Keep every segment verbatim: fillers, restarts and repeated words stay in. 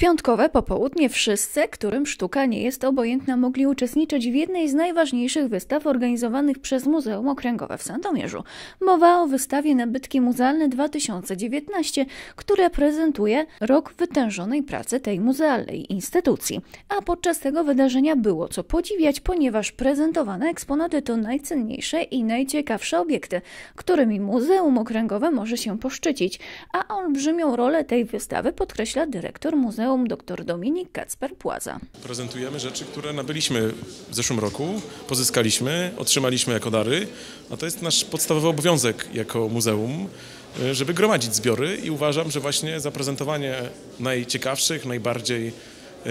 piątkowe popołudnie wszyscy, którym sztuka nie jest obojętna, mogli uczestniczyć w jednej z najważniejszych wystaw organizowanych przez Muzeum Okręgowe w Sandomierzu. Mowa o wystawie Nabytki Muzealne dwa tysiące dziewiętnaście, która prezentuje rok wytężonej pracy tej muzealnej instytucji. A podczas tego wydarzenia było co podziwiać, ponieważ prezentowane eksponaty to najcenniejsze i najciekawsze obiekty, którymi Muzeum Okręgowe może się poszczycić, a olbrzymią rolę tej wystawy podkreśla dyrektor muzeum dr Dominik Kacper-Płaza. Prezentujemy rzeczy, które nabyliśmy w zeszłym roku, pozyskaliśmy, otrzymaliśmy jako dary, a to jest nasz podstawowy obowiązek jako muzeum, żeby gromadzić zbiory i uważam, że właśnie zaprezentowanie najciekawszych, najbardziej e,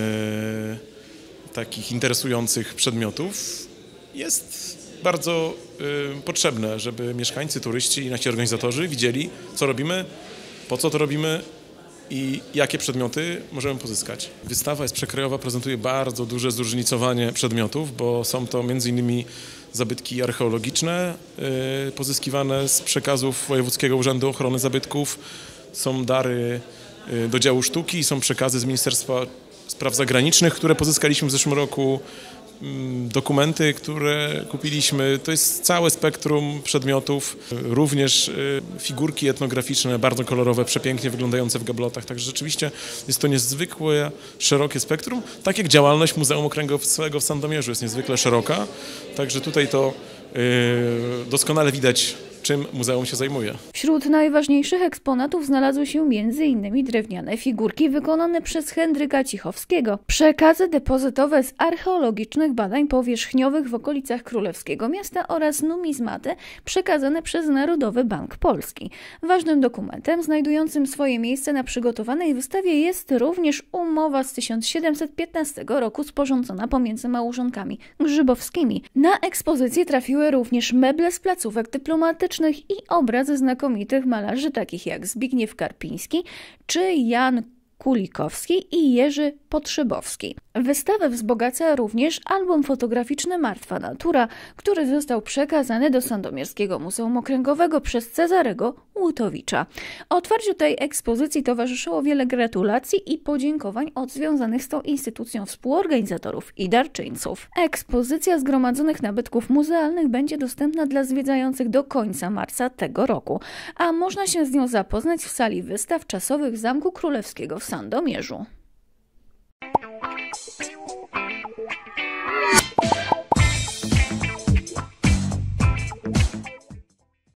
takich interesujących przedmiotów jest bardzo e, potrzebne, żeby mieszkańcy, turyści i nasi organizatorzy widzieli, co robimy, po co to robimy i jakie przedmioty możemy pozyskać. Wystawa jest przekrojowa, prezentuje bardzo duże zróżnicowanie przedmiotów, bo są to między innymi zabytki archeologiczne yy, pozyskiwane z przekazów Wojewódzkiego Urzędu Ochrony Zabytków, są dary yy, do działu sztuki, są przekazy z Ministerstwa Spraw Zagranicznych, które pozyskaliśmy w zeszłym roku, dokumenty, które kupiliśmy. To jest całe spektrum przedmiotów, również figurki etnograficzne, bardzo kolorowe, przepięknie wyglądające w gablotach. Także rzeczywiście jest to niezwykłe, szerokie spektrum. Tak jak działalność Muzeum Okręgowego w Sandomierzu jest niezwykle szeroka. Także tutaj to yy, doskonale widać, czym muzeum się zajmuje. Wśród najważniejszych eksponatów znalazły się między innymi drewniane figurki wykonane przez Henryka Cichowskiego, przekazy depozytowe z archeologicznych badań powierzchniowych w okolicach Królewskiego Miasta oraz numizmaty przekazane przez Narodowy Bank Polski. Ważnym dokumentem znajdującym swoje miejsce na przygotowanej wystawie jest również umowa z tysiąc siedemset piętnastego roku sporządzona pomiędzy małżonkami Grzybowskimi. Na ekspozycję trafiły również meble z placówek dyplomatycznych i obrazy znakomitych malarzy takich jak Zbigniew Karpiński czy Jan Kulikowski i Jerzy Potrzebowski. Wystawę wzbogaca również album fotograficzny Martwa Natura, który został przekazany do Sandomierskiego Muzeum Okręgowego przez Cezarego Łutowicza. Otwarciu tej ekspozycji towarzyszyło wiele gratulacji i podziękowań od związanych z tą instytucją współorganizatorów i darczyńców. Ekspozycja zgromadzonych nabytków muzealnych będzie dostępna dla zwiedzających do końca marca tego roku, a można się z nią zapoznać w sali wystaw czasowych Zamku Królewskiego w Sandomierzu.